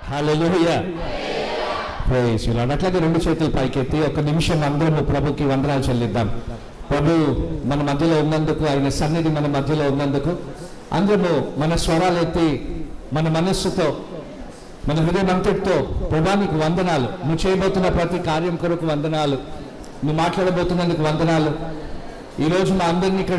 Hallelujah. Praise the lord. అట్లాగే రెండు చేతులు పైకెత్తి ఒక నిమిషం అందరము ప్రభుకి వందనాలు చెల్లిద్దాం. ప్రభు మన మధ్యలో ఉన్నందుకు, ఆయన సన్నిధి మన మధ్యలో ఉన్నందుకు అందరము మన స్వరాలు ఎత్తి మన మనస్సుతో మన హృదయం అంతటితో ప్రభానికి వందనాలు. నువ్వు చేయబోతున్న ప్రతి కార్యం కొరకు వందనాలు. నువ్వు మాట్లాడబోతున్నందుకు వందనాలు. ఈరోజు మా అందరినీ ఇక్కడ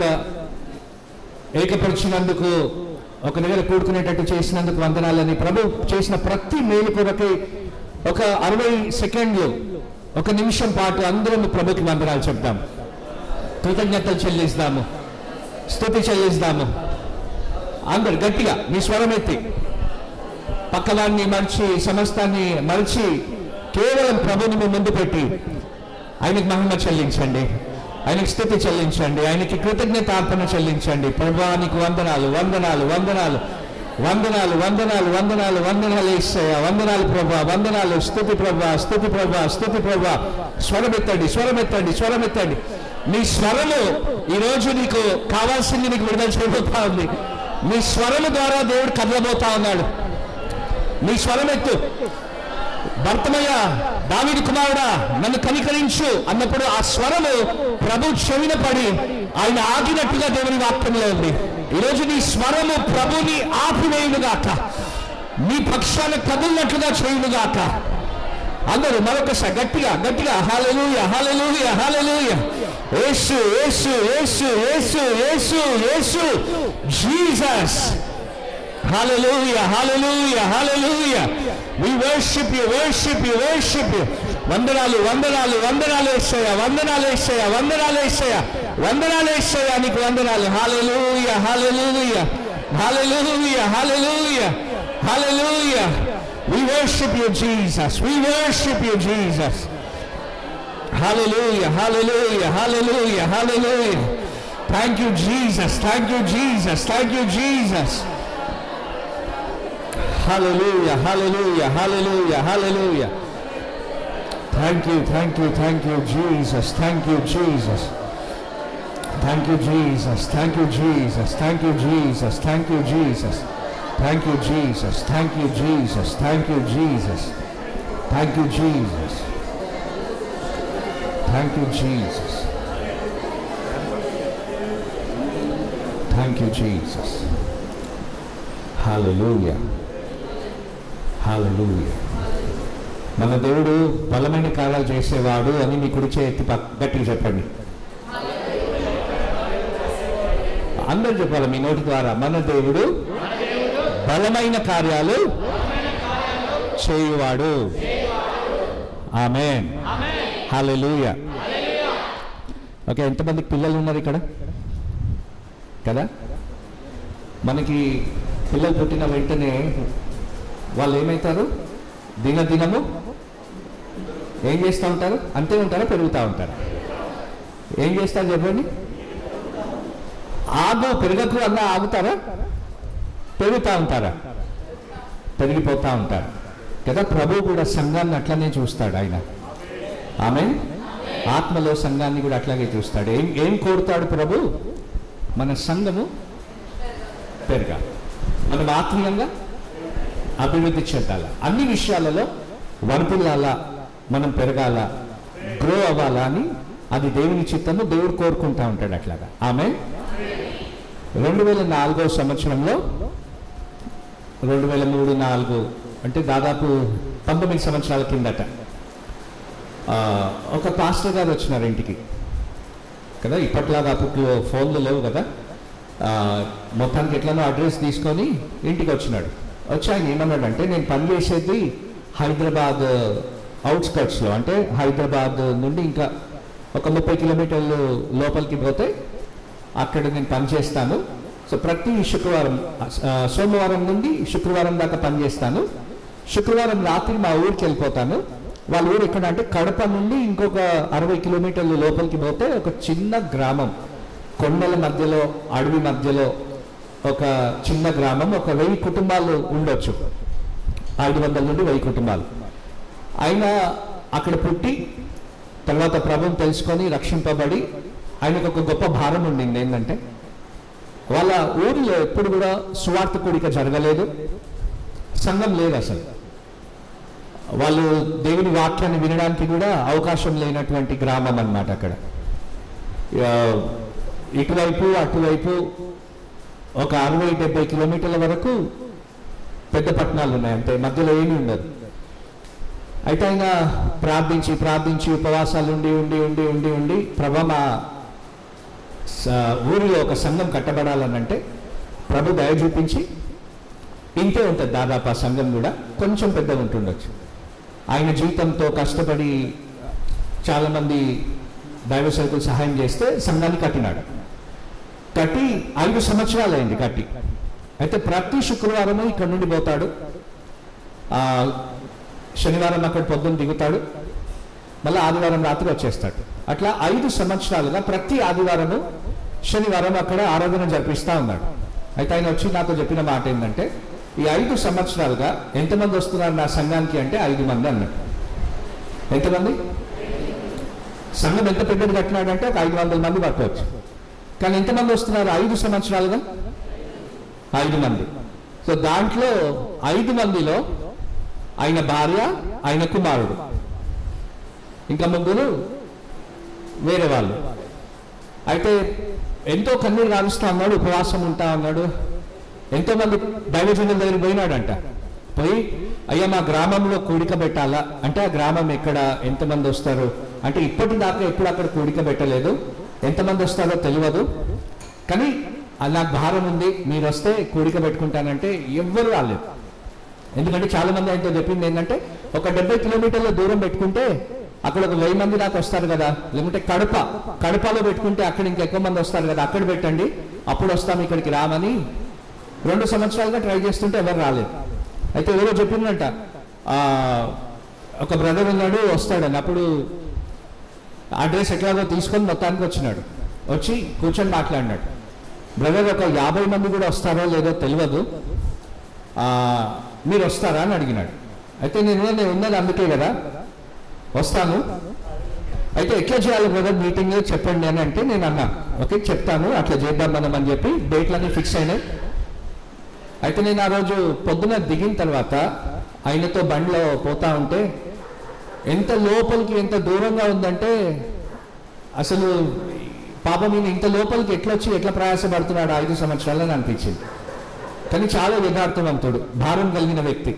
ఏకపరిచినందుకు, ఒక దగ్గర కూడుకునేటట్టు చేసినందుకు వందనాలని. ప్రభు చేసిన ప్రతి మేలు కొరకై ఒక 60 సెకండ్లు, ఒక నిమిషం పాటు అందరం ప్రభుకి వందనాలు చెప్దాం. కృతజ్ఞతలు చెల్లిస్తాము, స్తుతి చెల్లిస్తాము. అందరు గట్టిగా మీ స్వరం ఎత్తి, పక్కవాన్ని మర్చి, సమస్తాన్ని మర్చి కేవలం ప్రభుని మీ ముందు పెట్టి ఆయనకి మహిమ చెల్లించండి, ఆయనకి స్తుతి చెల్లించండి, ఆయనకి కృతజ్ఞత అర్పణ చెల్లించండి. ప్రభువానికి వందనాలు, వందనాలు, వందనాలు, వందనాలు, వందనాలు, వందనాలు, వందనాలు యేసయ్యా, వందనాలు ప్రభువా, వందనాలు. స్తుతి ప్రభువా, స్తుతి ప్రభువా, స్తుతి ప్రభువా. స్వరమెత్తండి, స్వరమెత్తండి, స్వరమెత్తండి. నీ స్వరము ఈరోజు నీకు కావాల్సింది నీకు విడుదల చేయబోతా ఉంది. నీ స్వరము ద్వారా దేవుడు కదలబోతా ఉన్నాడు. నీ స్వరమెత్తు. భర్తమయ్య, దావీదు కుమారుడా, నన్ను కనికరించు అన్నప్పుడు ఆ స్వరము ప్రభు చెవిన పడి ఆయన ఆగినట్టుగా దేవుని వాక్యంలో ఉంది. ఈరోజు నీ స్వరము ప్రభుని ఆపివేయునుగాక, నీ పక్షాన కదిలినట్లుగా చేయునుగాక. అందరూ మరొకసారి గట్టిగా గట్టిగా hallelujah, hallelujah, hallelujah. Yesu, Yesu, Yesu, Yesu, Yesu, Yesu, Jesus. Hallelujah, hallelujah, hallelujah. We worship you, worship you, worship you. వందనాలు, వందనాలు, వందనాలు యేసయ్యా, వందనాలు యేసయ్యా, వందనాలు యేసయ్యా, వందనాలు యేసయ్యా, నీకు వందనాలు. Hallelujah, hallelujah, hallelujah, hallelujah, hallelujah. We worship you, Jesus. We worship you, Jesus. Hallelujah, hallelujah, hallelujah, hallelujah. Thank you, Jesus. Thank you, Jesus. Thank you, Jesus. Hallelujah, hallelujah, hallelujah, hallelujah. Thank you, thank you, thank you, Jesus. Thank you, Jesus. Thank you, Jesus. Thank you, Jesus. Thank you, Jesus. Thank you, Jesus. Thank you, Jesus. Thank you, Jesus. Thank you, Jesus. Thank you, Jesus. Thank you, Jesus. Thank you, Jesus. Hallelujah. హల్లెలూయా. మన దేవుడు బలమైన కార్యాలు చేసేవాడు అని మీ కుడి చేతి గట్టిగా చెప్పండి. అందరూ చెప్పాలి మీ నోటి ద్వారా, మన దేవుడు బలమైన కార్యాలు చేయువాడు. ఆమేన్, హల్లెలూయా. ఓకే, ఎంతమందికి పిల్లలు ఉన్నారు ఇక్కడ కదా? మనకి పిల్లలు పుట్టిన వెంటనే వాళ్ళు ఏమవుతారు? దినదినము ఏం చేస్తూ ఉంటారు? అంతే ఉంటారా? పెరుగుతూ ఉంటారు? ఏం చేస్తారు చెప్పండి? ఆగు, పెరగకు అన్నా ఆగుతారా? పెరుగుతూ ఉంటారా? పెరిగిపోతూ ఉంటారు కదా. ప్రభు కూడా సంఘాన్ని అట్లనే చూస్తాడు ఆయన. ఆమేన్. ఆత్మలో సంఘాన్ని కూడా అట్లాగే చూస్తాడు. ఏం కోరుతాడు ప్రభు? మన సంఘము పెరగాలి, మనం ఆత్మీయంగా అభివృద్ధి చెందాల, అన్ని విషయాలలో వర్ధిల్లాలా, మనం పెరగాల, గ్రో అవ్వాలా అని అది దేవుని చిత్తము. దేవుడు కోరుకుంటా ఉంటాడు అట్లాగా. ఆమె 2004 సంవత్సరంలో 2003-4 అంటే దాదాపు 19 సంవత్సరాల కిందట ఒక పాస్టర్ గారు వచ్చినారు ఇంటికి కదా. ఇప్పట్లాగా అప్పట్లో ఫోన్లు లేవు కదా. మొత్తానికి ఎట్లనో అడ్రస్ తీసుకొని ఇంటికి వచ్చినాడు. వచ్చి ఆయన ఏమన్నాడంటే, నేను పనిచేసేది హైదరాబాద్ అవుట్స్కట్స్లో, అంటే హైదరాబాద్ నుండి ఇంకా ఒక 30 కిలోమీటర్లు లోపలికి పోతే అక్కడ నేను పనిచేస్తాను. సో ప్రతి శుక్రవారం, సోమవారం నుండి శుక్రవారం దాకా పనిచేస్తాను. శుక్రవారం రాత్రి మా ఊరికి వెళ్ళిపోతాను. వాళ్ళ ఊరు ఎక్కడ అంటే కడప నుండి ఇంకొక 60 కిలోమీటర్లు లోపలికి పోతే ఒక చిన్న గ్రామం, కొండల మధ్యలో, అడవి మధ్యలో ఒక చిన్న గ్రామం. ఒక 1000 కుటుంబాలు ఉండొచ్చు, 500 నుండి 1000 కుటుంబాలు. ఆయన అక్కడ పుట్టి తర్వాత ప్రభువుని తెలుసుకొని రక్షింపబడి ఆయనకు ఒక గొప్ప భారం ఉండింది. ఏంటంటే వాళ్ళ ఊరిలో ఎప్పుడు కూడా సువార్త కూడిక జరగలేదు, సంఘం లేదు అసలు. వాళ్ళు దేవుని వాక్యాన్ని వినడానికి కూడా అవకాశం లేనటువంటి గ్రామం అన్నమాట. అక్కడ ఇటువైపు అటువైపు ఒక 60-70 కిలోమీటర్ల వరకు పెద్ద పట్టణాలు ఉన్నాయి, అంతే, మధ్యలో ఏమీ ఉండదు. అయితే ఆయన ప్రార్థించి ప్రార్థించి ఉపవాసాలు ఉండి ఉండి ఉండి ఉండి ఉండి ప్రభు మా ఊరిలో ఒక సంఘం కట్టబడాలనంటే ప్రభు దయ చూపించి ఇంతే ఉంటుంది దాదాపు. ఆ సంఘం కూడా కొంచెం పెద్దగా ఉంటుండొచ్చు. ఆయన జీవితంతో కష్టపడి చాలామంది దైవ సేవకులు సహాయం చేస్తే సంఘాన్ని కట్టినాడు. కట్టి 5 సంవత్సరాలు అయింది కట్టి. అయితే ప్రతి శుక్రవారము ఇక్కడ నుండి పోతాడు, శనివారం అక్కడ పొద్దున్న దిగుతాడు, మళ్ళీ ఆదివారం రాత్రి వచ్చేస్తాడు. అట్లా 5 సంవత్సరాలుగా ప్రతి ఆదివారము శనివారం అక్కడ ఆరాధన జరిపిస్తూ ఉన్నాడు. అయితే ఆయన వచ్చి నాతో చెప్పిన మాట ఏంటంటే, ఈ 5 సంవత్సరాలుగా ఎంతమంది వస్తున్నారు నా సంఘానికి అంటే 5 మంది అన్నట్టు. ఎంతమంది? సంఘం ఎంత పెద్దది కట్టినాడంటే ఒక 500 మంది పట్టవచ్చు. కానీ ఎంతమంది వస్తున్నారు 5 సంవత్సరాలుగా? 5 మంది. సో దాంట్లో 5 మందిలో ఆయన భార్య, ఆయన కుమారుడు, ఇంకా 3 వేరే వాళ్ళు. అయితే ఎంతో కన్నీరు కాలుస్తూ ఉన్నాడు, ఉపవాసం ఉంటా ఉన్నాడు. ఎంతోమంది దైవజనుల దగ్గర పోయినాడంట. పోయి అయ్యా మా గ్రామంలో కూడిక పెట్టాలా అంటే, ఆ గ్రామం ఎక్కడ, ఎంతమంది వస్తారు అంటే, ఇప్పటిదాకా ఎప్పుడు అక్కడ కూడిక పెట్టలేదు, ఎంతమంది వస్తారో తెలియదు, కానీ నాకు భారం ఉంది, మీరు వస్తే కూడిక పెట్టుకుంటానంటే ఎవ్వరు రాలేదు. ఎందుకంటే చాలా మంది ఆయనతో చెప్పింది ఏంటంటే, ఒక 70 కిలోమీటర్ల దూరం పెట్టుకుంటే అక్కడ ఒక 1000 మంది దాకా వస్తారు కదా, లేకుంటే కడపలో పెట్టుకుంటే అక్కడ ఇంకెక్కువ మంది వస్తారు కదా, అక్కడ పెట్టండి, అప్పుడు వస్తాం, ఇక్కడికి రామని 2 సంవత్సరాలుగా ట్రై చేస్తుంటే ఎవరు రాలేదు. అయితే ఎవరో చెప్పిందంట, ఒక బ్రదర్ ఉన్నాడు వస్తాడని. అప్పుడు అడ్రస్ ఎట్లాగో తీసుకొని మొత్తానికి వచ్చినాడు. వచ్చి కూర్చొని మాట్లాడినాడు. బ్రదర్ ఒక 50 మంది కూడా వస్తారో లేదో తెలియదు, మీరు వస్తారా అని అడిగినాడు. అయితే నేను ఉన్నది అందుకే కదా వస్తాను, అయితే ఎట్లా చేయాలి బ్రదర్ మీటింగ్ చెప్పండి అని అంటే, నేను అన్నా ఓకే చెప్తాను, అట్లా చేద్దాం మనం అని చెప్పి డేట్లన్నీ ఫిక్స్ అయినాయి. అయితే నేను ఆ రోజు పొద్దున దిగిన తర్వాత ఆయనతో బండిలో పోతా ఉంటే ఎంత లోపలికి ఎంత దూరంగా ఉందంటే, అసలు పాపం ఈయన ఇంత లోపలికి ఎట్లొచ్చి ఎట్లా ప్రయాసపడుతున్నాడు 5 సంవత్సరాలని అనిపించింది. కానీ చాలా యథార్థవంతుడు, భారం కలిగిన వ్యక్తి.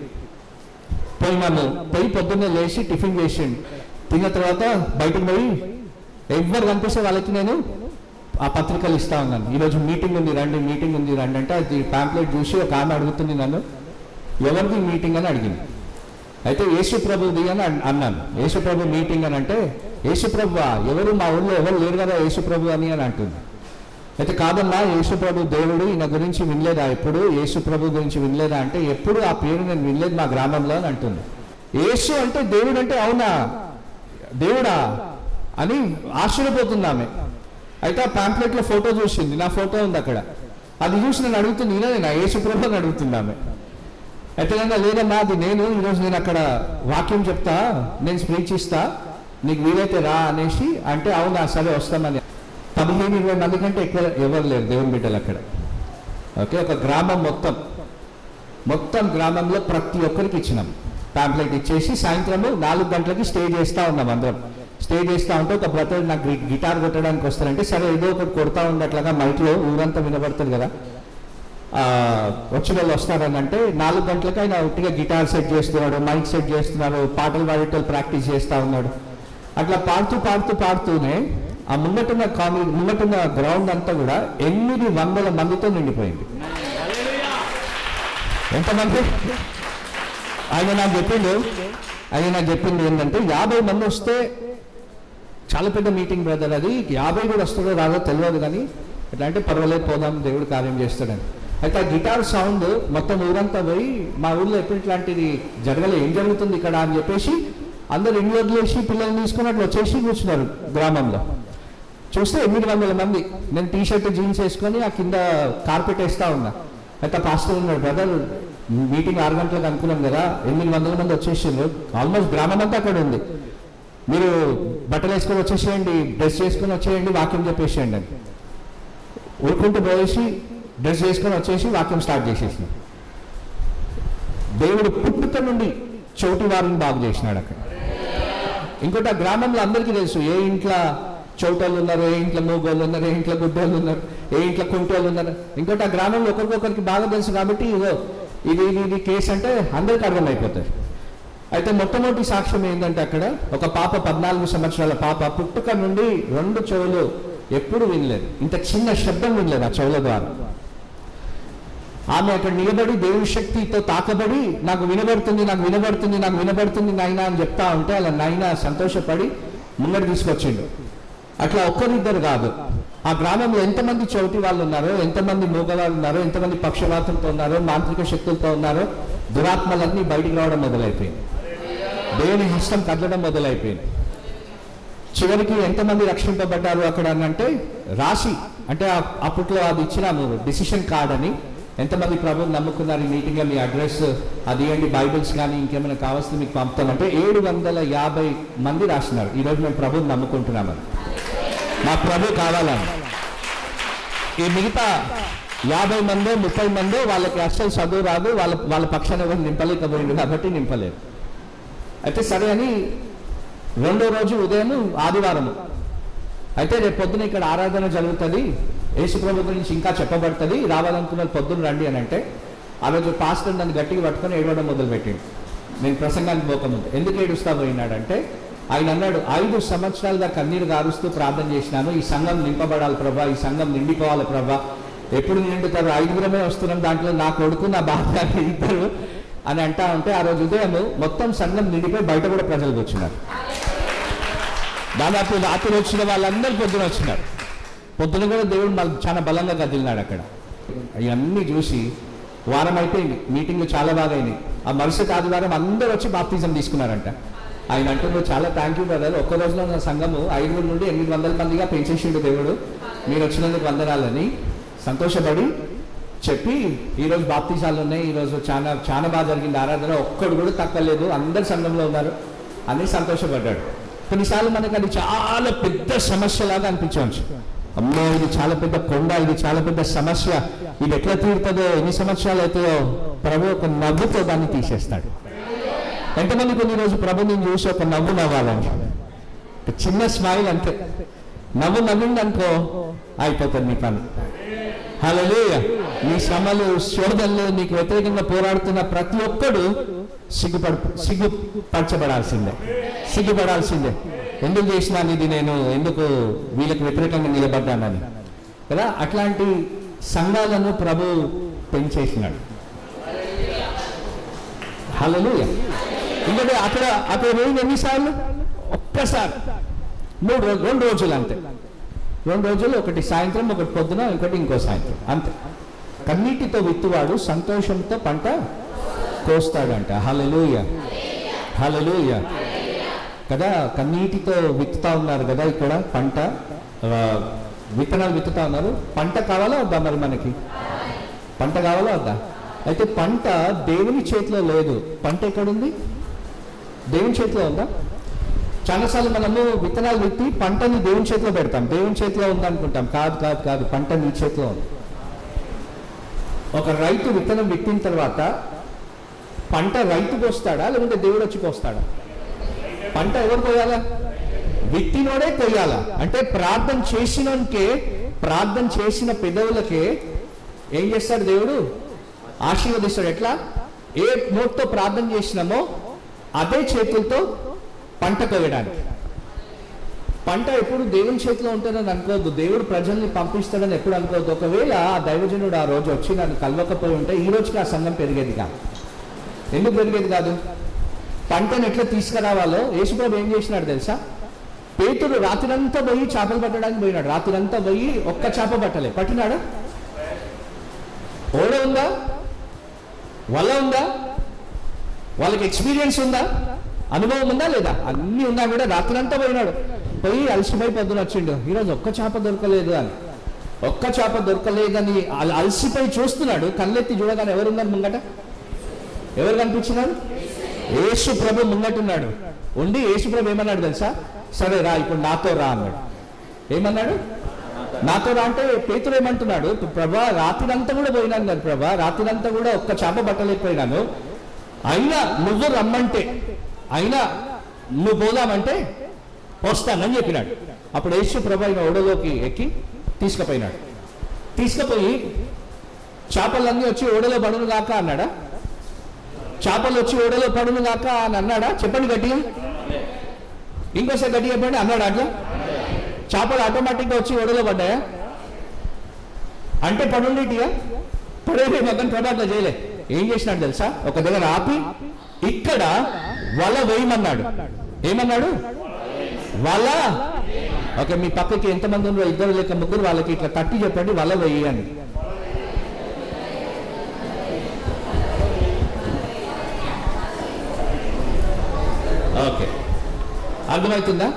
పోయి పొద్దున్నే లేచి టిఫిన్ చేసిండు. తిన్న తర్వాత బయటకు పోయి ఎవరు కనిపిస్తే వాళ్ళకి నేను ఆ పత్రికలు ఇస్తా ఉన్నాను, ఈరోజు మీటింగ్ ఉంది రండి, మీటింగ్ ఉంది రండి అంటే, అది ప్యాంప్లెట్ చూసి ఒక ఆమె అడుగుతుంది నన్ను, ఎవరికి మీటింగ్ అని అడిగింది. అయితే యేసు ప్రభుది అని అన్నాను. యేసు ప్రభు మీటింగ్ అని అంటే, యేసు ప్రభు ఎవరు మా ఊళ్ళో ఎవరు లేరు కదా యేసు ప్రభు అని అంటుంది. అయితే కాదన్నా, యేసు ప్రభు దేవుడు, ఈయన గురించి వినలేదా ఎప్పుడు, యేసు ప్రభు గురించి వినలేదా అంటే, ఎప్పుడు ఆ పేరు నేను వినలేదు మా గ్రామంలో అని అంటుంది. యేసు అంటే దేవుడు అంటే, అవునా దేవుడా అని ఆశ్చర్యపోతుంది ఆమె. అయితే ఆ ప్యాంప్లెట్లో ఫోటో చూసింది, నా ఫోటో ఉంది అక్కడ, అది చూసి నేను అడుగుతుంది, నేనా యేసు ప్రభు అని అడుగుతుంది ఆమె. అయితే లేదమ్మా అది నేను, ఈరోజు నేను అక్కడ వాక్యం చెప్తా, నేను స్పీచ్ ఇస్తా, నీకు వీలైతే రా అనేసి అంటే, అవునా సరే వస్తామని. 15-20 మంది కంటే ఎక్కువ ఎవరు లేరు దేవుని బిడ్డలు అక్కడ. ఓకే, ఒక గ్రామం మొత్తం గ్రామంలో ప్రతి ఒక్కరికి ఇచ్చినాం ప్యాంప్లెట్ ఇచ్చేసి, సాయంత్రము 4 గంటలకి స్టే చేస్తూ ఉన్నాం అందరం. స్టే చేస్తూ ఉంటే ఒక బ్రదర్ నాకు గిటార్ కొట్టడానికి వస్తారంటే, సరే ఏదో ఒకటి కొడతా ఉండట్లుగా మైక్లో ఊరంతా వినబడుతుంది కదా, వచ్చిన వాళ్ళు వస్తారని అంటే 4 గంటలకు ఆయన ఒట్టిగా గిటార్ సెట్ చేస్తున్నాడు, మైక్ సెట్ చేస్తున్నాడు, పాటలు పాడేటోళ్ళు ప్రాక్టీస్ చేస్తూ ఉన్నాడు. అట్లా పాడుతూనే ఆ ముంగటున్న గ్రౌండ్ అంతా కూడా 800 మందితో నిండిపోయింది. ఎంతమంది? ఆయన నాకు చెప్పింది ఏంటంటే, 50 మంది వస్తే చాలా పెద్ద మీటింగ్ బ్రదర్, అది 50 కూడా వస్తుందో రాదో తెలియదు, కానీ ఎట్లా అంటే పర్వాలేదు పోదాం, దేవుడు కార్యం చేస్తాడని. అయితే ఆ గిటార్ సౌండ్ మొత్తం ఊరంతా పోయి, మా ఊళ్ళో ఎప్పుడు ఇట్లాంటిది జరగలే, ఏం జరుగుతుంది ఇక్కడ అని చెప్పేసి అందరు ఇంట్లో వదిలేసి పిల్లల్ని తీసుకుని అట్లా వచ్చేసి కూర్చున్నారు గ్రామంలో. చూస్తే 800 మంది. నేను టీషర్ట్ జీన్స్ వేసుకొని ఆ కింద కార్పెట్ వేస్తా ఉన్నా. అయితే పాస్టర్ ఉన్నాడు, బ్రదర్ మీటింగ్ 6 గంటలకు అనుకున్నాం కదా, 800 మంది వచ్చేసిండ్రు, ఆల్మోస్ట్ గ్రామం అంతా అక్కడ ఉంది, మీరు బట్టలు వేసుకొని వచ్చేసేయండి, డ్రెస్ చేసుకొని వచ్చేయండి, వాక్యం చెప్పేసేయండి అని ఊరుకుంటూ పోయేసి డ్రెస్ చేసుకొని వచ్చేసి వాక్యం స్టార్ట్ చేసేసి, దేవుడు పుట్టుక నుండి చోటి వారిని బాగు చేసినాడు అక్కడ. ఇంకోటి, ఆ గ్రామంలో అందరికీ తెలుసు ఏ ఇంట్లో చౌటోళ్ళు ఉన్నారు, ఏ ఇంట్లో మూగోళ్ళు ఉన్నారు, ఏ ఇంట్లో గుడ్డోళ్ళు ఉన్నారు, ఏ ఇంట్లో కుంటోళ్ళు ఉన్నారు. ఇంకోటి, ఆ గ్రామంలో ఒకరికొకరికి బాగా తెలుసు కాబట్టి ఇది కేసు అంటే అందరికీ అర్థమైపోతారు. అయితే మొట్టమొదటి సాక్ష్యం ఏంటంటే, అక్కడ ఒక పాప 14 సంవత్సరాల పాప పుట్టుక నుండి 2 చెవులు ఎప్పుడు వినలేదు, ఇంత చిన్న శబ్దం వినలేదు ఆ చెవుల ద్వారా. ఆమె అక్కడ నిలబడి దేవుని శక్తితో తాకబడి నాకు వినబడుతుంది, నాకు వినబడుతుంది, నాకు వినబడుతుంది నాయనా అని చెప్తా ఉంటే అలా నాయనా సంతోషపడి ముంగడు తీసుకొచ్చిండు. అట్లా ఒక్కరిద్దరు కాదు, ఆ గ్రామంలో ఎంతమంది చౌటి వాళ్ళు ఉన్నారో, ఎంతమంది మూగవాళ్ళు ఉన్నారో, ఎంతమంది పక్షవాతంతో ఉన్నారో, మాంత్రిక శక్తులతో ఉన్నారో, దురాత్మలన్నీ బయటికి రావడం మొదలైపోయింది. దేవుని హస్తం కదలడం మొదలైపోయింది. చివరికి ఎంతమంది రక్షింపబడ్డారు అక్కడ అంటే రాసి, అంటే అప్పట్లో అది ఇచ్చినాము డిసిషన్ కార్డ్ అని, ఎంతమంది ప్రభువుని నమ్ముకున్నారు ఈ మీటింగ్లో, మీ అడ్రస్ అది ఏంటి, బైబిల్స్ కానీ ఇంకేమైనా కావాల్సింది మీకు పంపుతామంటే 750 మంది రాసినారు. ఈరోజు మేము ప్రభువుని నమ్ముకుంటున్నామని, మా ప్రభు కావాలని. ఈ మిగతా 50 మందో 30 మందో వాళ్ళకి అస్సలు చదువు రాదు, వాళ్ళ పక్షాన ఎవరు నింపలేకపోయింది కాబట్టి నింపలేదు. అయితే సరే అని 2వ రోజు ఉదయం ఆదివారము, అయితే రేపు పొద్దున ఇక్కడ ఆరాధన జరుగుతుంది, యేసుప్రభు గురించి ఇంకా చెప్పబడుతుంది, రావాలనుకున్న పొద్దున్న రండి అని అంటే, ఆ రోజు పాస్టర్ నన్ను గట్టిగా పట్టుకొని ఏడవడం మొదలుపెట్టిండు. నేను ప్రసంగానికి పోకముందు. ఎందుకు ఏడుస్తా పోయినాడంటే, ఆయన అన్నాడు 5 సంవత్సరాలుగా కన్నీరు గారుస్తూ ప్రార్థన చేసినాను, ఈ సంఘం నింపబడాలి ప్రభా, ఈ సంఘం నిండిపోవాలి ప్రభా, ఎప్పుడు నిండుతారు, 5గురమే వస్తున్నాం, దాంట్లో నా కొడుకు నా భార్య ఇద్దరు అని అంటా ఉంటే, ఆ రోజు ఉదయం మొత్తం సంఘం నిండిపోయి బయట కూడా ప్రజలు కూర్చున్నారు. దాదాపు రాత్రి వచ్చిన వాళ్ళందరూ పొద్దున వచ్చినారు. పొద్దున కూడా దేవుడు చాలా బలంగా కదిలినాడు అక్కడ. ఇవన్నీ చూసి వారం అయిపోయింది, మీటింగ్లు చాలా బాగా అయినాయి. ఆ మరుసటి ఆదివారం అందరూ వచ్చి బాప్తిజం తీసుకున్నారంట. ఆయన అంటున్నారు, చాలా థ్యాంక్ యూ బ్రదర్, ఒక్క రోజులో నా సంఘము 500 నుండి 800 మందిగా పెంచేసిండు దేవుడు, మీరు వచ్చినందుకు వందనాలని సంతోషపడి చెప్పి, ఈరోజు బాప్తిజాలు ఉన్నాయి, ఈరోజు చాలా చాలా బాగా జరిగింది ఆరాధన, ఒక్కడు కూడా తక్కలేదు, అందరు సంఘంలో ఉన్నారు అని సంతోషపడ్డాడు. కొన్నిసార్లు మనకు అది చాలా పెద్ద సమస్యలాగా అనిపించవచ్చు. అమ్మో ఇది చాలా పెద్ద కొండ, ఇది చాలా పెద్ద సమస్య, ఇది ఎట్లా తీరుతుందో, ఎన్ని సంవత్సరాలు అవుతాయో, ప్రభు ఒక నవ్వుతో దాన్ని తీసేస్తాడు. ఎంతమంది కొన్ని రోజు ప్రభుని చూసి ఒక నవ్వు నవ్వాలని, చిన్న స్మైల్ అంతే, నవ్వు నవ్విందనుకో అయిపోతుంది నీ పని. హల్లెలూయా. నీ శ్రమలు శోధనలు నీకు వ్యతిరేకంగా పోరాడుతున్న ప్రతి ఒక్కడు సిగ్గుపరచబడాల్సిందే, సిగ్గుపడాల్సిందే. ఎందుకు చేసినాను ఇది, నేను ఎందుకు వీళ్ళకి వ్యతిరేకంగా నిలబడ్డానని కదా. అట్లాంటి సంఘాలను ప్రభు పెంచేసినాడు. హల్లెలూయా. ఇంకొకటి అక్కడ పోయింది ఎన్నిసార్లు, ఒక్కసారి 2 రోజులు అంతే. 2 రోజులు, ఒకటి సాయంత్రం, ఒకటి పొద్దున, ఇంకోటి ఇంకో సాయంత్రం అంతే. కన్నీటితో విత్తువాడు సంతోషంతో పంట కోస్తాడంట. హల్లెలూయా, హల్లెలూయా కదా. కన్నీటితో విత్తుతా ఉన్నారు కదా ఇక్కడ, పంట విత్తనాలు విత్తుతా ఉన్నారు. పంట కావాలా వద్దా మరి, మనకి పంట కావాలా వద్దా? అయితే పంట దేవుని చేతిలో లేదు. పంట ఎక్కడుంది? దేవుని చేతిలో ఉందా? చాలాసార్లు మనము విత్తనాలు విత్తి పంటని దేవుని చేతిలో పెడతాం, దేవుని చేతిలో ఉందనుకుంటాం. కాదు కాదు కాదు, పంట నీ చేతిలో ఉంది. ఒక రైతు విత్తనం విత్తిన తర్వాత పంట రైతుకు వస్తాడా లేకుంటే దేవుడు వచ్చి కోస్తాడా? పంట ఎవరు కోయాలా? విత్తినోడే కొయ్యాలా. అంటే ప్రార్థన చేసినోనికే, ప్రార్థన చేసిన పెదవులకే ఏం చేస్తాడు దేవుడు? ఆశీర్వదిస్తాడు. ఎట్లా? ఏ నోటితో ప్రార్థన చేసినామో అదే చేతులతో పంట కోయడానికి. పంట ఎప్పుడు దేవుని చేతిలో ఉంటుందని అనుకోవద్దు, దేవుడు ప్రజల్ని పంపిస్తాడని ఎప్పుడు అనుకోవద్దు. ఒకవేళ ఆ దైవజనుడు ఆ రోజు వచ్చి నన్ను కలవకపోయి ఉంటే ఈ రోజుకి ఆ సంఘం పెరిగేది కాదు. ఎందుకు పెరిగేది కాదు? పంటను ఎట్లా తీసుకురావాలో యేసుప్రభు ఏం చేసినాడు తెలుసా? పేతురు రాత్రంతా పోయి చేపలు పట్టడానికి పోయినాడు. రాత్రంతా పోయి ఒక్క చేప పట్టలే. పట్టినాడా? ఓడ ఉందా? వల ఉందా? వాళ్ళకి ఎక్స్పీరియన్స్ ఉందా? అనుభవం ఉందా లేదా? అన్నీ ఉన్నా కూడా రాత్రంతా పోయినాడు. పోయి అలసిపోయి పొద్దున వచ్చిండు. ఈరోజు ఒక్క చేప దొరకలేదు అని, ఒక్క చేప దొరకలేదని అలసిపోయి చూస్తున్నాడు. కళ్ళెత్తి చూడగానే ఎవరున్నారు ముంగట? ఎవరు కనిపించినారు? యేసు ప్రభు ముంగటున్నాడు. ఉండి యేసు ప్రభు ఏమన్నాడు తెలుసా? సరే రా, ఇప్పుడు నాతో రా అన్నాడు. ఏమన్నాడు? నాతో రా అంటే పేతురు ఏమంటున్నాడు? ప్రభా రాత్రి అంతా కూడా పోయినాను కదా ప్రభా, రాత్రి అంతా కూడా ఒక్క చేప పట్టలేకపోయినాను, అయినా నువ్వు రమ్మంటే, అయినా నువ్వు పోదామంటే వస్తానని చెప్పినాడు. అప్పుడు యేసు ప్రభు ఆయన ఓడలోకి ఎక్కి తీసుకుపోయినాడు. తీసుకుపోయి చేపలన్నీ వచ్చి ఓడలో పడును గాక అన్నాడా? చేపలు వచ్చి ఓడలో పడును గాక అని అన్నాడా? చెప్పండి గట్టిగా, ఇంకోసారి గట్టిగా చెప్పండి. అన్నాడా అట్లా? చేపలు ఆటోమేటిక్గా వచ్చి ఓడలో పడ్డాయా? అంటే పడుండిటియా? పడేది మగన్ ప్రభు అట్లా చేయలే. ఏం చేసినాడు తెలుసా? ఒక దగ్గర ఆపి ఇక్కడ వల వేయమన్నాడు. ఏమన్నాడు? వల. ఓకే, మీ పక్కకి ఎంతమంది ఉన్నారో, ఇద్దరు లేక ముగ్గురు, వాళ్ళకి ఇట్లా తట్టి చెప్పండి, వల వేయని. ఓకే, అర్థమవుతుందా?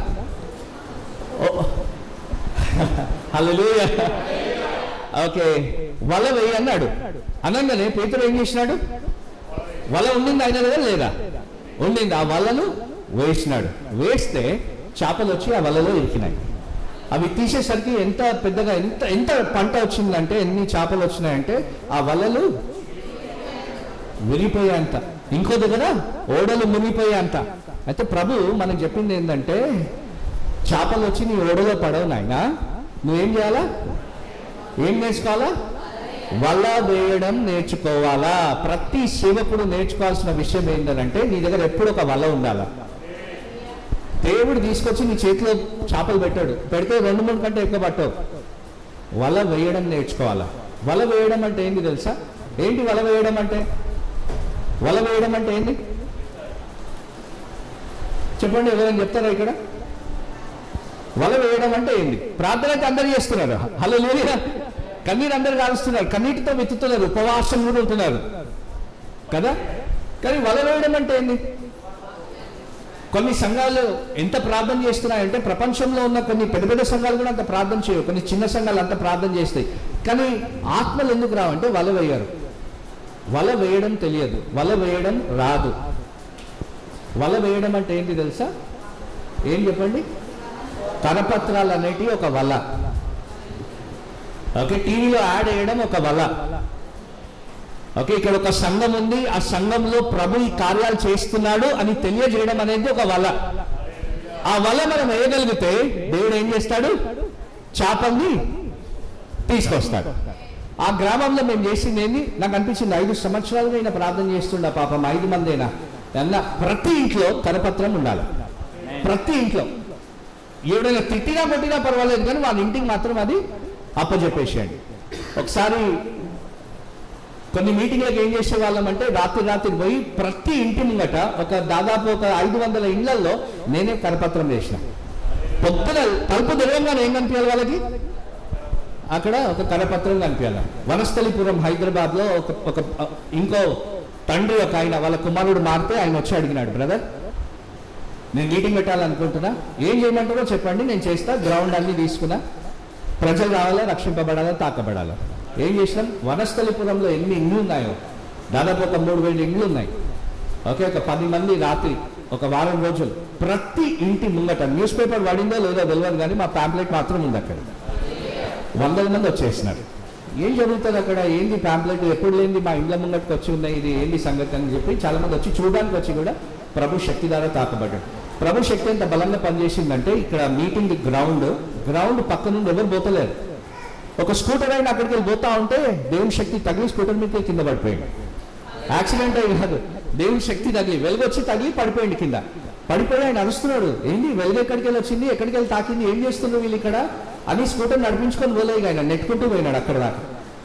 హల్లెలూయా. ఓకే, వల వేయి అన్నాడు. అనగానే పేతురు ఏం చేసినాడు? వల ఉండింది ఆయన కదా లేదా? ఉండింది. ఆ వలను వేసినాడు. వేస్తే చేపలు వచ్చి ఆ వలలో ఇరికినాయి. అవి తీసేసరికి ఎంత పెద్దగా ఎంత ఎంత పంట వచ్చిందంటే, ఎన్ని చేపలు వచ్చినాయంటే ఆ వలలు విరిగిపోయేంత, ఇంకో దగ్గర ఓడలు మునిగిపోయేంత. అయితే ప్రభు మనకు చెప్పింది ఏంటంటే, చేపలు వచ్చి నీ ఓడలో పడవు నాయనా, నువ్వేం చేయాలా? ఏం నేర్చుకోవాలా? వల వేయడం నేర్చుకోవాలా. ప్రతి సేవకుడు నేర్చుకోవాల్సిన విషయం ఏంటంటే, నీ దగ్గర ఎప్పుడు ఒక వల ఉండాలా. దేవుడు తీసుకొచ్చి నీ చేతిలో చేపలు పెట్టాడు, పెడితే 2-3 కంటే ఎక్కువ పట్టవు. వల వేయడం నేర్చుకోవాలా. వల వేయడం అంటే ఏంటి తెలుసా? ఏంటి వల వేయడం అంటే? వల వేయడం అంటే ఏంటి చెప్పండి, ఎవరైనా చెప్తారా ఇక్కడ? వల వేయడం అంటే ఏంటి? ప్రార్థన అయితే అందరూ చేస్తున్నారు, హల్లెలూయా. కన్నీరు అందరు కాలుస్తున్నారు, కన్నీటితో వెతుతున్నారు, ఉపవాసం కూడా ఉంటున్నారు కదా. కానీ వల వేయడం అంటే ఏంటి? కొన్ని సంఘాలు ఎంత ప్రార్థన చేస్తున్నాయంటే, ప్రపంచంలో ఉన్న కొన్ని పెద్ద పెద్ద సంఘాలు కూడా అంత ప్రార్థన చేయవు, కొన్ని చిన్న సంఘాలు అంత ప్రార్థన చేస్తాయి. కానీ ఆత్మలు ఎందుకు రావంటే వల వేయరు. వల వేయడం తెలియదు, వల వేయడం రాదు. వల వేయడం అంటే ఏంటి తెలుసా? ఏం చెప్పండి? కరపత్రాలు అనేటివి ఒక వల. ఓకే, టీవీలో యాడ్ వేయడం ఒక వల. ఓకే, ఇక్కడ ఒక సంఘం ఉంది, ఆ సంఘంలో ప్రభు ఈ కార్యాలు చేస్తున్నాడు అని తెలియజేయడం అనేది ఒక వల. ఆ వల మనం వేయగలిగితే దేవుడు ఏం చేస్తాడు? చేపల్ని తీసుకొస్తాడు. ఆ గ్రామంలో మేము చేసింది ఏంది నాకు అనిపించింది, 5 సంవత్సరాలుగా అయినా ప్రార్థన చేస్తుండ పాపం, 5 మందేనా అన్న. ప్రతి ఇంట్లో కరపత్రం ఉండాలి, ప్రతి ఇంట్లో. ఎవడైనా తిట్టినా కొట్టినా పర్వాలేదు, కానీ వాళ్ళ ఇంటికి మాత్రం అది అప్పచెప్పేసేయండి. ఒకసారి కొన్ని మీటింగ్లకు ఏం చేసేవాళ్ళం అంటే, రాత్రి పోయి ప్రతి ఇంటి ముంగట దాదాపు ఒక 500 ఇళ్లలో నేనే కరపత్రం చేసిన. పొద్దున తలుపు తెరవంగానే ఏం కనిపించాలి వాళ్ళకి? అక్కడ ఒక కరపత్రం కనిపించాలి. వనస్థలిపురం హైదరాబాద్లో ఒక ఇంకో తండ్రి ఒక ఆయన, వాళ్ళ కుమారుడు మారితే ఆయన వచ్చి అడిగినాడు, బ్రదర్ నేను మీటింగ్ పెట్టాలనుకుంటున్నా, ఏం చేయమంటారో చెప్పండి, నేను చేస్తా. గ్రౌండ్ అన్ని తీసుకున్నా, ప్రజలు రావాలా, రక్షింపబడాలా, తాకబడాలా. ఏం చేసినాం? వనస్థలిపురంలో ఎన్ని ఇండ్లు ఉన్నాయో, దాదాపు ఒక 3000 ఇండ్లు ఉన్నాయి. ఓకే, ఒక 10 మంది రాత్రి ఒక వారం రోజులు ప్రతి ఇంటి ముంగట న్యూస్ పేపర్ పడిందో లేదో తెలియదు, కానీ మా ప్యాంప్లెట్ మాత్రం ఉంది అక్కడ. 100 మంది వచ్చేసినారు. ఏం జరుగుతుంది అక్కడ? ఏంది ప్యాంప్లెట్ ఎప్పుడు లేని మా ఇండ్ల ముంగట్టుకు వచ్చి ఉన్నాయి, ఇది ఏంటి సంగతి అని చెప్పి చాలా మంది వచ్చి చూడడానికి వచ్చి కూడా ప్రభు శక్తి ద్వారా తాకబడ్డాడు. ప్రభు శక్తి ఎంత బలంగా పనిచేసిందంటే, ఇక్కడ మీటింగ్ గ్రౌండ్ పక్క నుండి ఎవరు పోతలేరు. ఒక స్కూటర్ అయినా అక్కడికి వెళ్ళి పోతా ఉంటే దేవుని శక్తి తగిలి స్కూటర్ మీద కింద పడిపోయింది. యాక్సిడెంట్ అయ్యి కాదు, దేవుని శక్తి తగిలి, వెలుగొచ్చి తగిలి పడిపోయింది కింద. పడిపోయి ఆయన అరుస్తున్నాడు, ఏంటి వెలుగు ఎక్కడికి వెళ్ళి వచ్చింది, ఎక్కడికి వెళ్ళి తాకింది, ఏం చేస్తున్నారు వీళ్ళు ఇక్కడ అని స్కూటర్ నడిపించుకొని పోలేక ఆయన నెట్టుకుంటూ పోయినాడు అక్కడ దాకా.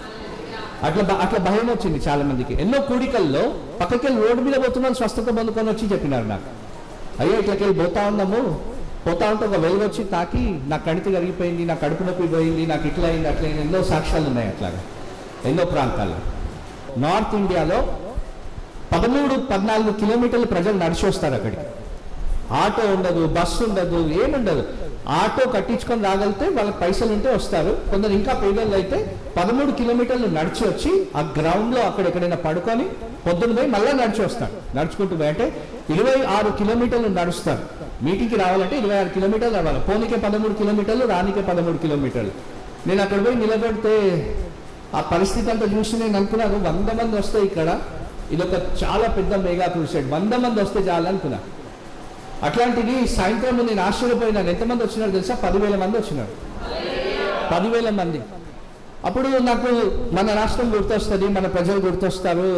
అట్లా భయం వచ్చింది చాలా మందికి. ఎన్నో కూడికల్లో పక్కకి వెళ్ళి రోడ్డు మీద పోతున్నాను, స్వస్థత పొందుకొని వచ్చి చెప్పినారు నాకు, అయ్యో ఇట్లకి వెళ్ళి పోతా ఉన్నాము, పోతా ఉంటే ఒక వెలుగు వచ్చి తాకి నా కణితి కరిగిపోయింది, నా కడుపు నొప్పి పోయింది, నాకు ఇట్లా అయింది అట్లా అయింది. ఎన్నో సాక్ష్యాలు ఉన్నాయి అట్లాగా ఎన్నో ప్రాంతాల్లో. నార్త్ ఇండియాలో 13-14 కిలోమీటర్లు ప్రజలు నడిచి వస్తారు అక్కడికి. ఆటో ఉండదు, బస్సు ఉండదు, ఏముండదు. ఆటో కట్టించుకొని రాగలిగితే వాళ్ళకి పైసలు ఉంటే వస్తారు. కొందరు ఇంకా పేదలు అయితే 13 కిలోమీటర్లు నడిచి వచ్చి ఆ గ్రౌండ్లో అక్కడ ఎక్కడైనా పడుకొని పొద్దున్న పోయి మళ్ళీ నడిచి వస్తారు. నడుచుకుంటూ పోయి అంటే 26 కిలోమీటర్లు నడుస్తారు. మీటింగ్కి రావాలంటే 26 కిలోమీటర్లు రావాలి. పోనీకే 13 కిలోమీటర్లు, రానికే 13 కిలోమీటర్లు. నేను అక్కడ పోయి నిలబెడితే ఆ పరిస్థితి అంతా చూసి నేను అనుకున్నాను, 100 మంది వస్తే ఇక్కడ ఇది ఒక చాలా పెద్ద మెగా క్రూసేడ్, 100 మంది వస్తే చాలు అనుకున్నా. అట్లాంటిది సాయంత్రం నేను ఆశ్చర్యపోయినాను. ఎంతమంది వచ్చినారు తెలుసా? 10,000 మంది వచ్చినారు. 10,000 మంది. అప్పుడు నాకు మన రాష్ట్రం గుర్తొస్తుంది, మన ప్రజలు గుర్తొస్తారు.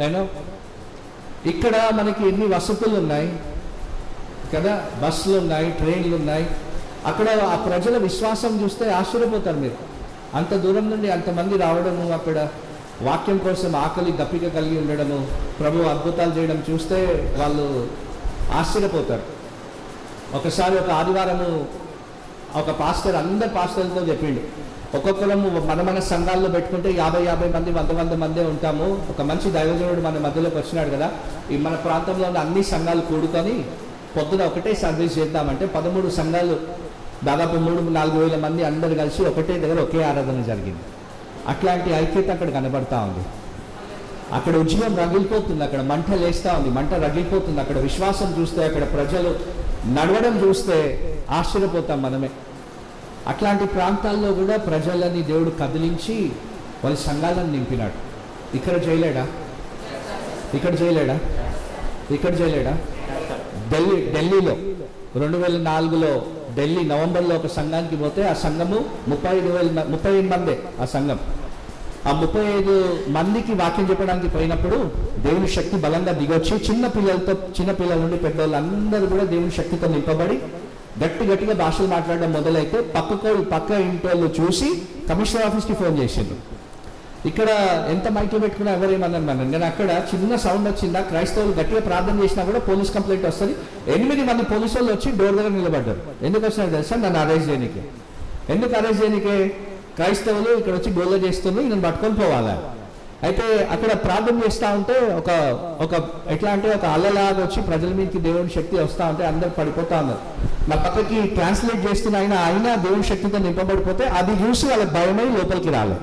ఇక్కడ మనకి ఎన్ని వసతులు ఉన్నాయి కదా, బస్సులు ఉన్నాయి, ట్రైన్లు ఉన్నాయి. అక్కడ ఆ ప్రజల విశ్వాసం చూస్తే ఆశ్చర్యపోతారు మీరు. అంత దూరం నుండి అంతమంది రావడము, అక్కడ వాక్యం కోసం ఆకలి దప్పిక కలిగి ఉండడము, ప్రభు అద్భుతాలు చేయడం చూస్తే వాళ్ళు ఆశ్చర్యపోతారు. ఒకసారి ఒక ఆదివారము ఒక పాస్టర్ అందరు పాస్టర్లతో చెప్పిండు, ఒక్కొక్కరము మన సంఘాల్లో పెట్టుకుంటే 50 మంది 100 మందే ఉంటాము. ఒక మంచి దైవజనుడు మన మధ్యలోకి వచ్చినాడు కదా, ఈ మన ప్రాంతంలో ఉన్న అన్ని సంఘాలు కూడుకొని పొద్దున ఒకటే సర్వీస్ చేద్దామంటే 13 సంఘాలు దాదాపు 3-4 వేల మంది అందరు కలిసి ఒకటే దగ్గర ఒకే ఆరాధన జరిగింది. అట్లాంటి ఐక్యత అక్కడ కనబడతా ఉంది. అక్కడ ఉద్యమం రగిలిపోతుంది, అక్కడ మంట లేస్తూ ఉంది, మంట రగిలిపోతుంది. అక్కడ విశ్వాసం చూస్తే, అక్కడ ప్రజలు నడవడం చూస్తే ఆశ్చర్యపోతాం మనమే. అట్లాంటి ప్రాంతాల్లో కూడా ప్రజలని దేవుడు కదిలించి వాళ్ళ సంఘాలను నింపినాడు. ఇక్కడ చేయలేడా? ఇక్కడ చేయలేడా? ఇక్కడ చేయలేడా? ఢిల్లీలో 2004లో ఢిల్లీ నవంబర్లో ఒక సంఘానికి పోతే ఆ సంఘము 35 మందే. ఆ సంఘం ఆ 35 మందికి వాక్యం చెప్పడానికి పోయినప్పుడు దేవుని శక్తి బలంగా దిగొచ్చి చిన్న పిల్లల నుండి పెద్దవాళ్ళు అందరూ కూడా దేవుని శక్తితో నింపబడి గట్టిగా భాషలు మాట్లాడడం మొదలైతే పక్క ఇంటి వాళ్ళు చూసి కమిషనర్ ఆఫీస్కి ఫోన్ చేసిండ్రు. ఇక్కడ ఎంత మైక్లో పెట్టుకున్నా ఎవరేమన్నారు మనం. నేను అక్కడ చిన్న సౌండ్ వచ్చిందా, క్రైస్తవులు గట్టిగా ప్రార్థన చేసినా కూడా పోలీస్ కంప్లైంట్ వస్తుంది. 8 మంది పోలీసు వాళ్ళు వచ్చి డోర్ దగ్గర నిలబడ్డారు. ఎందుకు వచ్చినారు తెలుసా? నన్ను అరెస్ట్ చేయడానికి. ఎందుకు అరెస్ట్ చేయడానికి? క్రైస్తవులు ఇక్కడ వచ్చి గోళ్ళ చేస్తున్నారు, నేను పట్టుకొని పోవాలా. అయితే అక్కడ ప్రార్థన చేస్తూ ఉంటే ఒక ఎట్లా అంటే ఒక అల్లలాగా వచ్చి ప్రజల మీదకి దేవుని శక్తి వస్తూ ఉంటే అందరు పడిపోతా ఉన్నారు. నా పక్కకి ట్రాన్స్లేట్ చేస్తున్న ఆయన దేవుని శక్తితో నింపబడిపోతే అది చూసి వాళ్ళకి భయమై లోపలికి రాలేదు.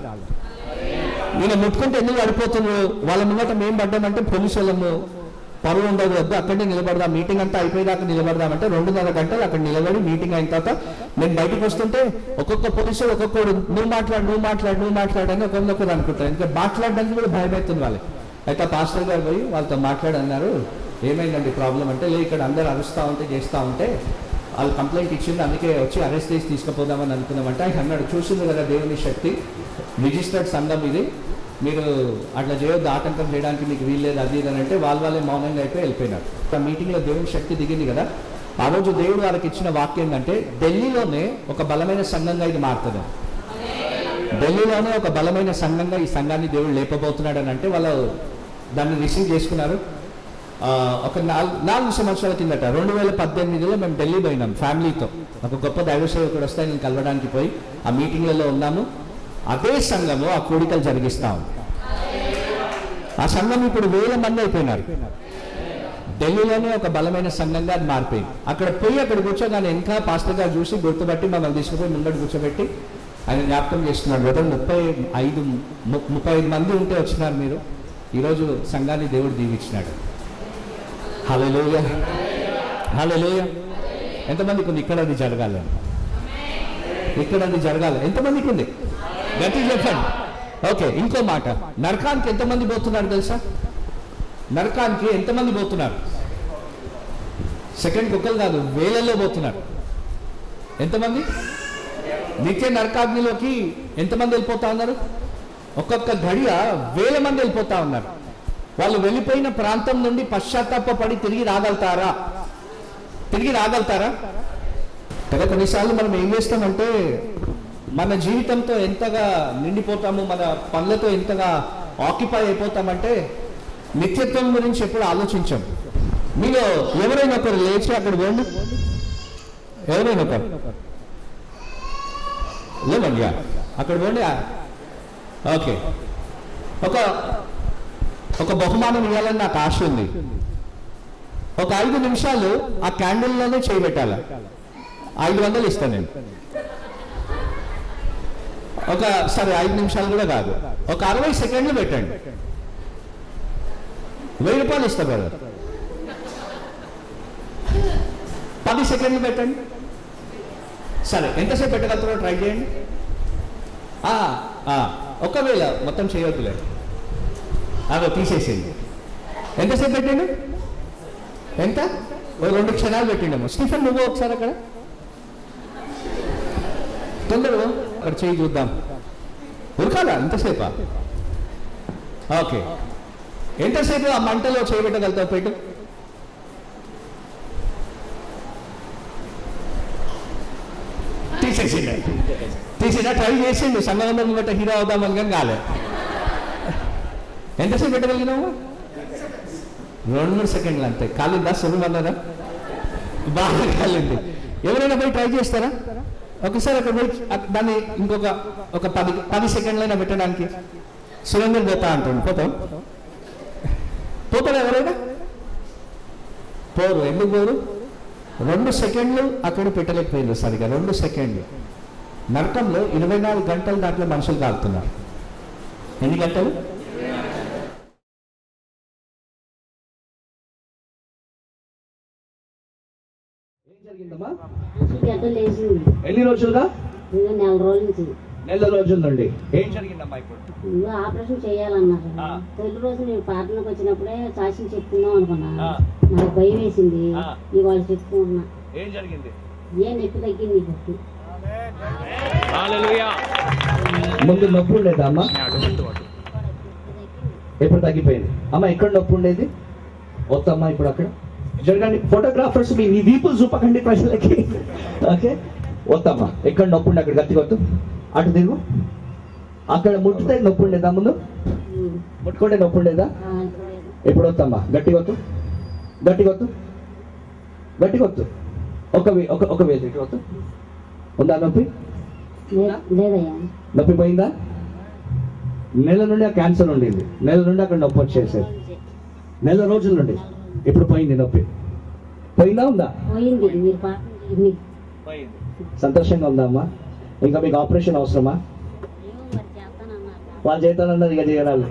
ఈయన ముట్టుకుంటే ఎందుకు పడిపోతున్నారు? వాళ్ళ ముంగట మేము పడ్డామంటే పోలీసు వాళ్ళము పరువు ఉండదు, వద్దు అక్కడే నిలబడదాం, మీటింగ్ అంతా అయిపోయేదాకా నిలబడదామంటే 2.5 గంటలు అక్కడ నిలబడి మీటింగ్ అయిన తర్వాత నేను బయటకు వస్తుంటే ఒక్కొక్క పోలీసు ఒక్కొక్కడు నువ్వు మాట్లాడని ఒకరినొకరు అనుకుంటారు. ఇంకా మాట్లాడడానికి కూడా భయమవుతుంది వాళ్ళకి. అయితే పాస్టర్ గారు పోయి వాళ్ళతో మాట్లాడన్నారు, ఏమైందండి ప్రాబ్లం అంటే, ఇక్కడ అందరు అరుస్తూ ఉంటే చేస్తూ ఉంటే వాళ్ళు కంప్లైంట్ ఇచ్చింది, అందుకే వచ్చి అరెస్ట్ చేసి తీసుకుపోదామని అనుకున్నామంటే ఆయన అన్నాడు, చూసింది కదా దేవుని శక్తి, రిజిస్టర్డ్ సంఘం ఇది, మీరు అట్లా చేయొద్దు, ఆటంకం చేయడానికి మీకు వీల్లేదు, అది ఇది అని అంటే వాళ్ళే మౌనంగా అయిపోయి వెళ్ళిపోయినారు. ఆ మీటింగ్లో దేవుని శక్తి దిగింది కదా, ఆ రోజు దేవుడు వాళ్ళకి ఇచ్చిన వాక్యం ఏంటంటే ఢిల్లీలోనే ఒక బలమైన సంఘంగా ఇది మారుతుంది. ఢిల్లీలోనే ఒక బలమైన సంఘంగా ఈ సంఘాన్ని దేవుడు లేపబోతున్నాడు అని అంటే వాళ్ళు దాన్ని రిసీవ్ చేసుకున్నారు. ఒక 4 సంవత్సరాల కిందట 2018లో మేము ఢిల్లీ పోయినాం ఫ్యామిలీతో. ఒక గొప్ప దైవ సేవకుడు వస్తే నేను కలవడానికి పోయి ఆ మీటింగ్లలో ఉన్నాము. అదే సంఘము ఆ కోడికలు జరిగిస్తా ఉంది. ఆ సంఘం ఇప్పుడు 1000 మంది అయిపోయినారు. ఢిల్లీలోనే ఒక బలమైన సంఘంగా అది మారిపోయింది. అక్కడ కూర్చోగానే ఇంకా పాస్టర్ గారు చూసి గుర్తుపట్టి మమ్మల్ని తీసుకుపోయి ముందట కూర్చోబెట్టి ఆయన జ్ఞాపకం చేస్తున్నాడు, బ్రదర్ 35 మంది ఉంటే వచ్చినారు మీరు, ఈరోజు సంఘాన్ని దేవుడు దీవించినాడు. హల్లెలూయా, హల్లెలూయా. ఎంతమందికి ఉంది ఇక్కడ అది జరగాలి? ఇక్కడ అది జరగాలి. ఎంతమందికి ఉంది? గట్టి చెప్పండి. ఓకే, ఇంకో మాట, నరకానికి ఎంతమంది పోతున్నారు తెలుసా? నరకానికి ఎంతమంది పోతున్నారు? సెకండ్ కుక్కలు కాదు, వేలల్లో పోతున్నారు. ఎంతమంది? నిత్య నరకాగ్నిలోకి ఎంతమంది వెళ్ళిపోతా ఉన్నారు? ఒక్కొక్క గడియ 1000 మంది వెళ్ళిపోతా ఉన్నారు. వాళ్ళు వెళ్ళిపోయిన ప్రాంతం నుండి పశ్చాత్తాపడి తిరిగి రాగలుగుతారా? కదా కొన్నిసార్లు మనం ఏం చేస్తామంటే మన జీవితంతో ఎంతగా నిండిపోతాము, మన పనులతో ఎంతగా ఆక్యుపై అయిపోతామంటే నిత్యత్వం గురించి ఎప్పుడు ఆలోచించాం. మీలో ఎవరైనా ఒకరు లేచి అక్కడ పోండి, ఎవరైనా ఒకరు లేవండి అక్కడ పోండి. ఓకే, ఒక బహుమానం ఇవ్వాలని నాకు ఆశ ఉంది. ఒక 5 నిమిషాలు ఆ క్యాండిల్లోనే చేయబెట్టాలి. 500 ఇస్తాను నేను. సరే 5 నిమిషాలు కూడా కాదు, ఒక 60 సెకండ్లు పెట్టండి, 1000 రూపాయలు ఇస్తా కదా. 10 సెకండ్లు పెట్టండి. సరే ఎంతసేపు పెట్టగలుగుతారో ట్రై చేయండి. ఒకవేళ మొత్తం చేయొద్దులే, అదో తీసేసేయండి. ఎంతసేపు పెట్టిండు? ఎంత? ఓ 2 క్షణాలు పెట్టిండేమో. స్టీఫెన్ నువ్వు ఒకసారి అక్కడ తొందరగా అక్కడ చేయి చూద్దాం. ఉరకాలా ఎంతసేపా? ఓకే, ఎంతసేపు ఆ మంటలో చేయబెట్టగలుగుతావు? పెట్టు. తీసేసిండా? ట్రై చేసిండు సంగమందరం బట్ట హీరో అవుదామని కానీ కాలే. ఎంతసేపు పెట్టగలిగినావు? 2 సెకండ్లు అంతే. కాలిందా? సులువన్నదా? బాగా కాలింది. ఎవరైనా పోయి ట్రై చేస్తారా? ఒకసారి అక్కడ పోయి దాన్ని ఇంకొక 10 సెకండ్లైనా పెట్టడానికి. సురేందర్ పోతా అంటాడు. పోతారా ఎవరైనా? పోరు. ఎందుకు పోరు? 2 సెకండ్లు అక్కడ పెట్టలేకపోయింది సరిగా. 2 సెకండ్లు. నరకంలో 24 గంటలు దాంట్లో మనుషులు కాలుతున్నారు. ఎన్ని గంటలు? ఎన్ని రోజులుగా? 4 రోజుల నుంచి. 4 రోజుల నుండి ఏం జరిగిందమ్మా? ఇప్పుడు ఆపరేషన్ చేయాలన్నారు. తొలి రోజు నేను ప్రార్థనకు వచ్చినప్పుడే సాక్ష్యం చెప్తున్నాం అనుకున్నా. నాకు భయం వేసింది. ఇవాళ చెప్పుకుంటున్నా. ఏం జరిగింది? ఏ నొప్పి తగ్గింది. ముందు నొప్పి ఉండేదా అమ్మా? ఎప్పుడు తగ్గిపోయింది అమ్మా? ఎక్కడ నొప్పి ఉండేది? వద్దమ్మా ఇప్పుడు అక్కడ జరగండి. ఫోటోగ్రాఫర్స్ మీ వీపులు చూపకండి ప్రజలకి. ఓకే, వద్దమ్మా. ఎక్కడ నొప్పి ఉండే అక్కడ గట్టి కొట్టు. అటు తిరుగు. అక్కడ ముట్టితే నొప్పి ఉండేదా? ముందు ముట్టుకుంటే నొప్పి ఉండేదా? ఎప్పుడు వద్దమ్మా? గట్టి కొట్టు, గట్టి కొట్టు, గట్టి కొట్టు. ఒక వేలు ఇటు కొట్టు. ఉందా నొప్పి? నొప్పి పోయిందా? నెల నుండి ఆ క్యాన్సర్ ఉండేది. నెల నుండి అక్కడ నొప్పి వచ్చేసేది. 4 రోజుల నుండి. ఇప్పుడు పోయింది నొప్పి. పోయిందా? ఉందా? సంతోషంగా ఉందా అమ్మా? ఇంకా మీకు ఆపరేషన్ అవసరమా? వాళ్ళు చేస్తానన్నది ఇక చేయాలి.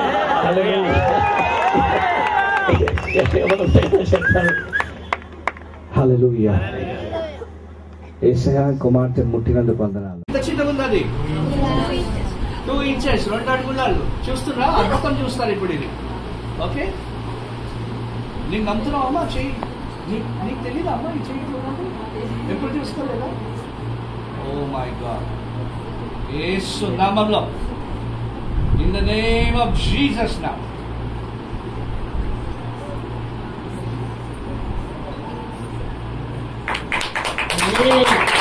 హల్లెలూయా. యేసయ్య కుమార్తె ముట్టినందుకు వందనాలు. ఎంత చిన్నగా ఉంది అది? 2 ఇంచెస్, 2 అడుగులు. చూస్తున్నా? అద్భుతం చూస్తారు ఇప్పుడు ఇది. ఓకే, నీకు నమ్ముతున్నావు అమ్మా? చెయ్యి. నీకు తెలియదా అమ్మా ఈ చెయ్యి ఎప్పుడు చూసుకోలేదా? Oh my god. యేసు నామములో, in the name of Jesus now.